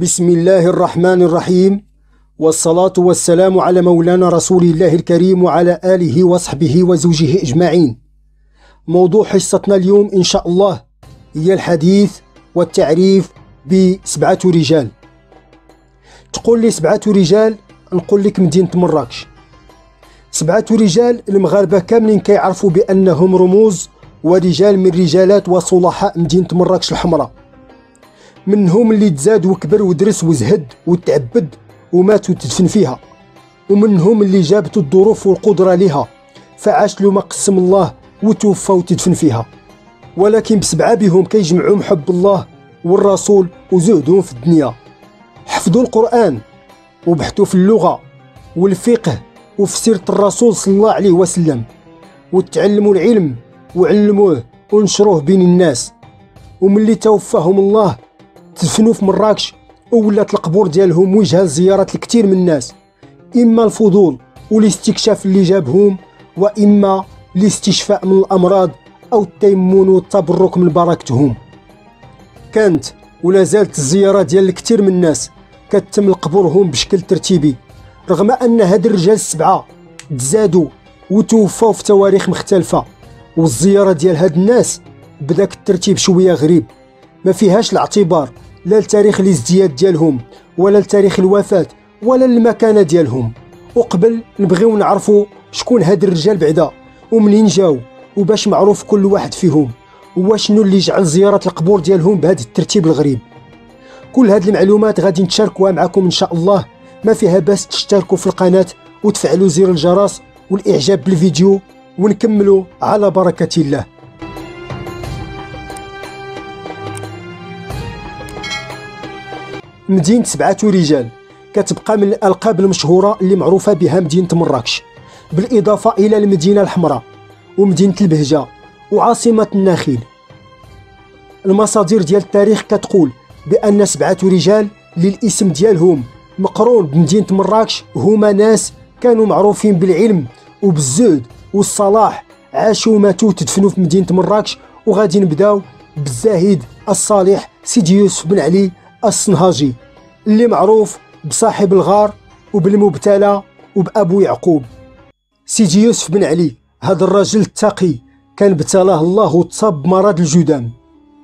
بسم الله الرحمن الرحيم، والصلاة والسلام على مولانا رسول الله الكريم وعلى آله وصحبه وزوجه أجمعين. موضوع حصتنا اليوم إن شاء الله هي الحديث والتعريف بسبعة رجال. تقول لي 7 رجال، نقول لك مدينة مراكش. 7 رجال المغاربة كاملين كيعرفوا بأنهم رموز ورجال من رجالات وصلحاء مدينة مراكش الحمراء. منهم اللي تزاد وكبر ودرس وزهد وتعبد ومات وتدفن فيها، ومنهم اللي جابت الظروف والقدرة لها فعاش له ما قسم الله وتوفى وتدفن فيها. ولكن ب7 بهم كيجمعهم حب الله والرسول وزهدهم في الدنيا. حفظوا القرآن وبحثوا في اللغة والفقه وفي سيرة الرسول صلى الله عليه وسلم، وتعلموا العلم وعلموه ونشروه بين الناس. وملي توفاهم الله تدفنوا في مراكش، وولات القبور ديالهم وجهه لزيارة الكثير من الناس، إما الفضول والاستكشاف اللي جابهم، وإما الاستشفاء من الأمراض أو التيمون والتبرك من بركتهم. كانت ولا زالت الزيارة ديال الكثير من الناس كتتم لقبورهم بشكل ترتيبي، رغم أن هاد الرجال 7 تزادوا وتوفاو في تواريخ مختلفة. والزيارة ديال هاد الناس بداك الترتيب شوية غريب، ما فيهاش الاعتبار لا لتاريخ الازدياد ديالهم ولا لتاريخ الوفاة ولا المكانة ديالهم. وقبل نبغيو نعرفوا شكون هاد الرجال بعدا ومنين جاو وباش معروف كل واحد فيهم، وشنو اللي جعل زيارة القبور ديالهم بهذا الترتيب الغريب. كل هاد المعلومات غادي نتشاركوها معكم ان شاء الله. ما فيها باس تشتركوا في القناة وتفعلوا زر الجرس والاعجاب بالفيديو، ونكملوا على بركة الله. مدينة 7 رجال كتبقى من الألقاب المشهورة اللي معروفة بها مدينة مراكش، بالإضافة إلى المدينة الحمراء ومدينة البهجة وعاصمة النخيل. المصادر ديال التاريخ كتقول بأن 7 رجال للاسم ديالهم مقرون بمدينة مراكش هما ناس كانوا معروفين بالعلم وبالزهد والصلاح، عاشوا وماتوا تدفنوا في مدينة مراكش. وغادي نبداو بالزاهد الصالح سيدي يوسف بن علي الصنهاجي، اللي معروف بصاحب الغار وبالمبتلى وبأبو يعقوب. سيدي يوسف بن علي هذا الرجل التقي كان ابتلاه الله وتصاب بمرض الجذام.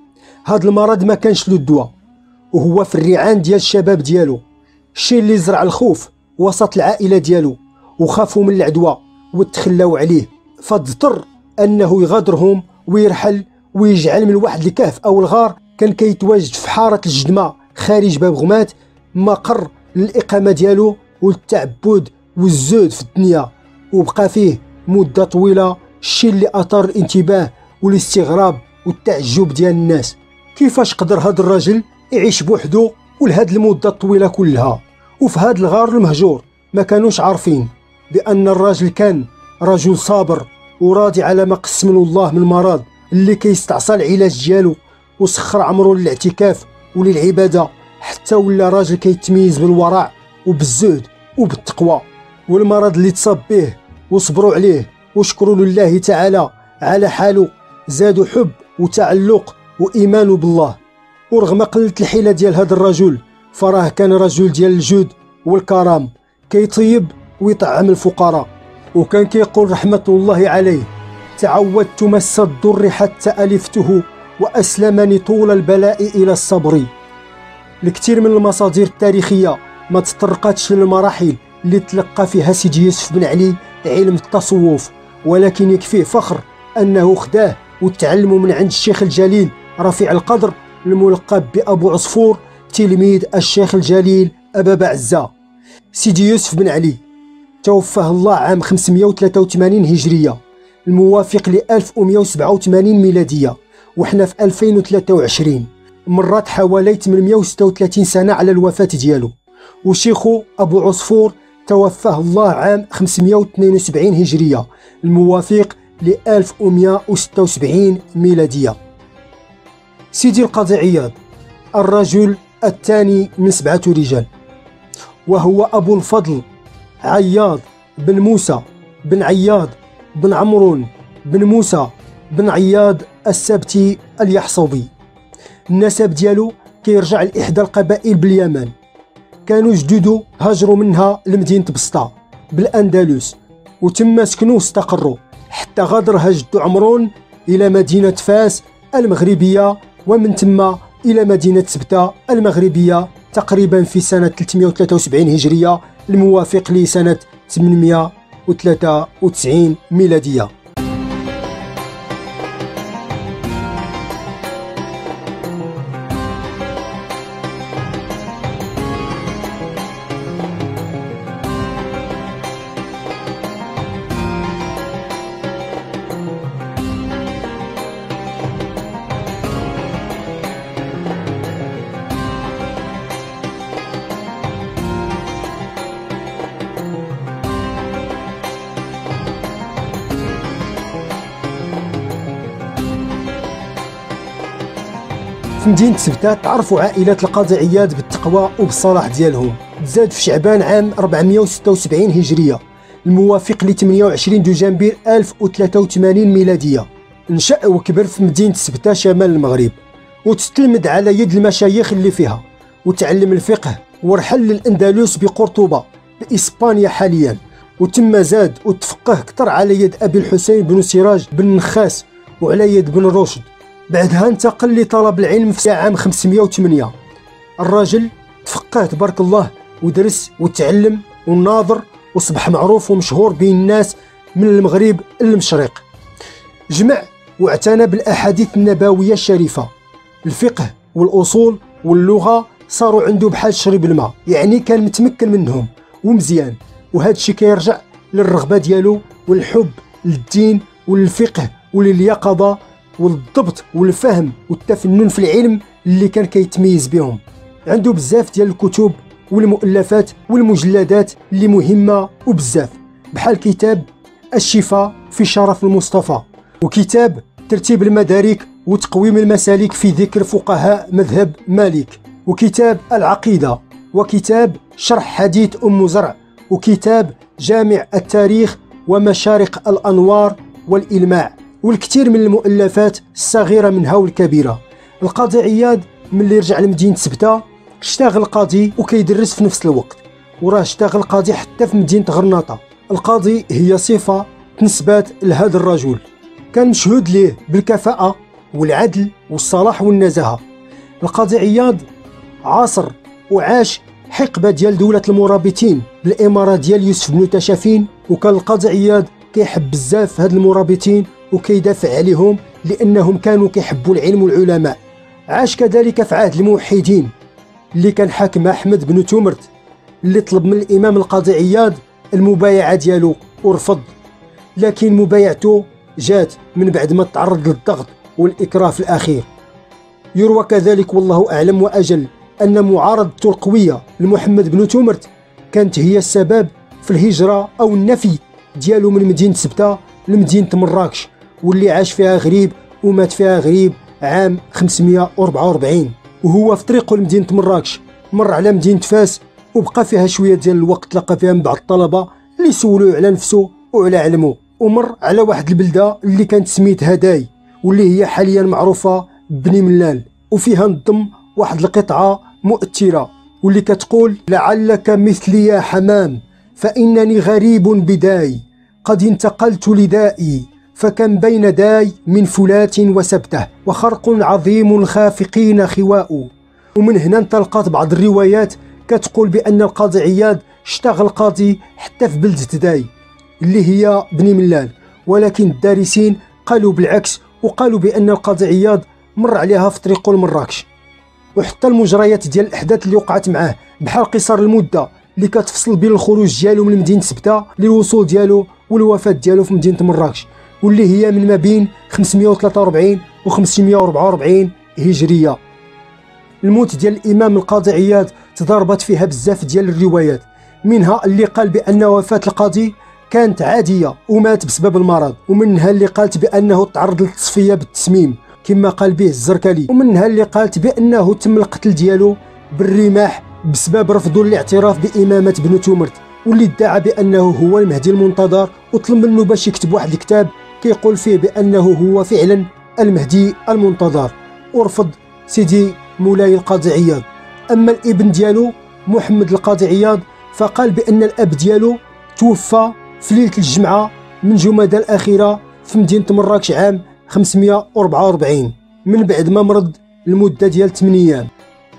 هذا المرض ما كانش له الدواء، وهو في الريعان ديال الشباب ديالو، الشيء اللي زرع الخوف وسط العائلة ديالو، وخافوا من العدوى وتخلاو عليه، فاضطر أنه يغادرهم ويرحل ويجعل من واحد الكهف أو الغار كان كيتواجد في حارة الجدمة خارج باب غمات مقر للإقامة ديالو والتعبد والزهد في الدنيا. وبقى فيه مدة طويلة، الشيء اللي أثار الانتباه والاستغراب والتعجب ديال الناس. كيفاش قدر هذا الرجل يعيش بوحده ولهاد المدة الطويلة كلها وفي هاد الغار المهجور؟ ما كانوش عارفين بأن الراجل كان رجل صابر وراضي على ما قسم له الله من مرض اللي كيستعصى العلاج ديالو، وسخر عمره للاعتكاف وللعبادة، حتى ولا راجل كيتميز بالورع وبالزهد وبالتقوى. والمرض اللي تصاب به وصبروا عليه وشكروا لله تعالى على حاله، زادوا حب وتعلق وإيمان بالله. ورغم قلة الحيلة ديال هذا الرجل، فراه كان رجل ديال الجود والكرم، كيطيب ويطعم الفقراء. وكان كيقول رحمة الله عليه: تعودت مس الضر حتى ألفته وأسلمني طول البلاء إلى الصبر. الكثير من المصادر التاريخية ما تطرقتش للمراحل اللي تلقى فيها سيدي يوسف بن علي علم التصوف، ولكن يكفيه فخر أنه خداه وتعلمه من عند الشيخ الجليل رفيع القدر الملقب بأبو عصفور، تلميذ الشيخ الجليل أبا بعزة. سيدي يوسف بن علي توفاه الله عام 583 هجرية، الموافق ل 1187 ميلادية، وحنا في 2023. مرات حوالي 836 سنة على الوفاة ديالو. وشيخو أبو عصفور توفاه الله عام 572 هجرية، الموافق ل 1176 ميلادية. سيدي القاضي عياض الرجل الثاني من 7 رجال، وهو أبو الفضل عياض بن موسى بن عياض بن عمرون بن موسى بن عياض السبتي اليحصبي. النسب ديالو كيرجع لإحدى القبائل باليمن. كانوا جدودو هاجروا منها لمدينة بسطة بالأندلس، وتما سكنوا واستقروا حتى غادرها جدو عمرون إلى مدينة فاس المغربية، ومن ثم إلى مدينة سبتة المغربية تقريبا في سنة 373 هجرية الموافق لسنة 893 ميلادية. في مدينة سبتة تعرفوا عائلة القاضي عياض بالتقوى وبالصلاح ديالهم. تزاد في شعبان عام 476 هجرية الموافق ل 28 دجنبر 1083 ميلادية. نشأ وكبر في مدينة سبتة شمال المغرب، وتتلمذ على يد المشايخ اللي فيها، وتعلم الفقه ورحل للأندلس بقرطبة بإسبانيا حاليا، وتم زاد وتفقه كتر على يد أبي الحسين بن سراج بن نخاس وعلى يد بن رشد. بعدها انتقل لطلب العلم في عام 508. الراجل تفقه تبارك الله ودرس وتعلم وناظر، وصبح معروف ومشهور بين الناس من المغرب للمشرق. جمع واعتنى بالأحاديث النبوية الشريفة، الفقه والأصول واللغة صاروا عنده بحال شرب الماء، يعني كان متمكن منهم ومزيان. وهذا الشيء كيرجع للرغبة ديالو والحب للدين وللفقه ولليقظة والضبط والفهم والتفنن في العلم اللي كان كيتميز بهم. عنده بزاف ديال الكتب والمؤلفات والمجلدات اللي مهمة وبزاف، بحال كتاب الشفاء في شرف المصطفى، وكتاب ترتيب المدارك وتقويم المسالك في ذكر فقهاء مذهب مالك، وكتاب العقيدة، وكتاب شرح حديث أم زرع، وكتاب جامع التاريخ ومشارق الأنوار والإلماع، والكثير من المؤلفات الصغيرة منها والكبيرة. القاضي عياض ملي رجع لمدينة سبتة اشتغل قاضي وكيدرس في نفس الوقت، وراه اشتغل قاضي حتى في مدينة غرناطة. القاضي هي صفة تنسبات لهذا الرجل، كان مشهود ليه بالكفاءة والعدل والصلاح والنزاهة. القاضي عياض عاصر وعاش حقبة ديال دولة المرابطين بالإمارة ديال يوسف بن تاشفين، وكان القاضي عياض كيحب بزاف هاد المرابطين وكيدافع عليهم لأنهم كانوا كيحبوا العلم والعلماء. عاش كذلك في عهد الموحدين اللي كان حاكم أحمد بن تومرت، اللي طلب من الإمام القاضي عياض المبايعة ديالو ورفض، لكن مبايعته جات من بعد ما تعرض للضغط والإكراه في الأخير. يروى كذلك والله أعلم وأجل أن معارضته القوية لمحمد بن تومرت كانت هي السبب في الهجرة أو النفي ديالو من مدينة سبتة لمدينة مراكش، واللي عاش فيها غريب ومات فيها غريب عام 544. وهو في طريقه لمدينة مراكش مر على مدينة فاس، وبقى فيها شوية ديال الوقت، لقى فيها من بعض الطلبة اللي سولوه على نفسه وعلى علمه، ومر على واحد البلدة اللي كانت سميتها داي، واللي هي حاليا معروفة بني ملال، وفيها نظم واحد القطعة مؤثرة واللي كتقول: لعلك مثلي يا حمام فإنني غريب بداي، قد انتقلت لدائي فكم بين داي من فلات وسبته، وخرق عظيم الخافقين خواء. ومن هنا انطلقت بعض الروايات كتقول بأن القاضي عياض اشتغل قاضي حتى في بلدة داي اللي هي بني ملال، ولكن الدارسين قالوا بالعكس، وقالوا بأن القاضي عياض مر عليها في طريقه لمراكش. وحتى المجريات ديال الأحداث اللي وقعت معاه بحال قصار المدة اللي كتفصل بين الخروج ديالو من مدينة سبتة للوصول ديالو والوفاة ديالو في مدينة مراكش، واللي هي من ما بين 543 و 544 هجرية. الموت ديال الإمام القاضي عياض تضاربت فيها بزاف ديال الروايات، منها اللي قال بأن وفاة القاضي كانت عادية ومات بسبب المرض، ومنها اللي قالت بأنه تعرض للتصفية بالتسميم كما قال به الزركلي، ومنها اللي قالت بأنه تم القتل ديالو بالرماح بسبب رفضه الاعتراف بإمامة بن تومرت، واللي ادعى بأنه هو المهدي المنتظر، وطلب منه باش يكتب واحد الكتاب كيقول فيه بأنه هو فعلا المهدي المنتظر، ورفض سيدي مولاي القاضي عياض. أما الابن ديالو محمد القاضي عياض فقال بأن الأب ديالو توفى في ليلة الجمعة من جمادى الأخيرة في مدينة مراكش عام 544 من بعد ما مرض لمدة ديال 8 أيام.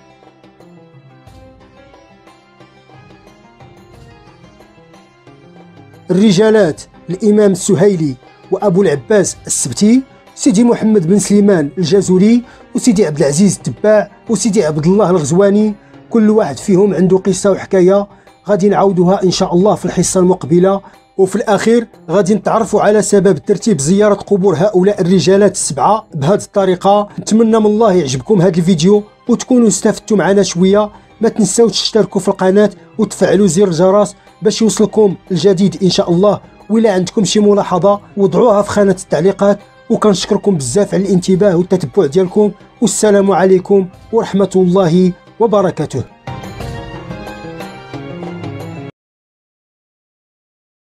الرجالات الإمام السهيلي وأبو العباس السبتي، سيدي محمد بن سليمان الجازولي، وسيدي عبد العزيز التباع، وسيدي عبد الله الغزواني. كل واحد فيهم عنده قصة وحكاية غادي نعاودوها إن شاء الله في الحصة المقبلة. وفي الأخير غادي نتعرفوا على سبب ترتيب زيارة قبور هؤلاء الرجالات السبعة بهذه الطريقة. نتمنى من الله يعجبكم هذا الفيديو وتكونوا استفدتوا معنا شوية. ما تنساوش تشتركوا في القناة وتفعلوا زر الجرس باش يوصلكم الجديد إن شاء الله. وإلا عندكم شي ملاحظة وضعوها في خانة التعليقات. وكنشكركم بزاف على الانتباه والتتبع ديالكم، والسلام عليكم ورحمة الله وبركاته.